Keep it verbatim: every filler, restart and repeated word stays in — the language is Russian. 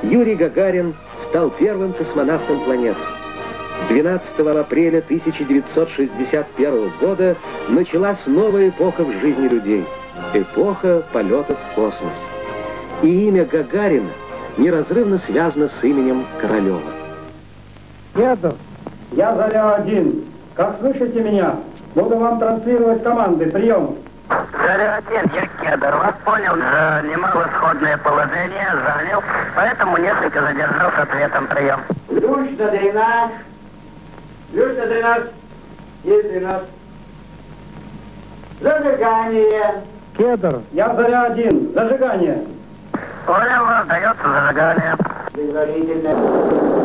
Юрий Гагарин стал первым космонавтом планеты. двенадцатого апреля тысяча девятьсот шестьдесят первого года началась новая эпоха в жизни людей. Эпоха полетов в космос. И имя Гагарина неразрывно связано с именем Королева. Кедр, я Заря-один. Как слышите меня? Буду вам транслировать команды. Прием. Заря-один, я Кедр. Вас понял, за немалосходное положение занял, поэтому несколько задержал с ответом. Прием. Ключ на дренаж. Ключ на дренаж. Есть дренаж. Зажигание. Кедр, я Заря-один. Зажигание. Понял, вас дается зажигание. Предварительно.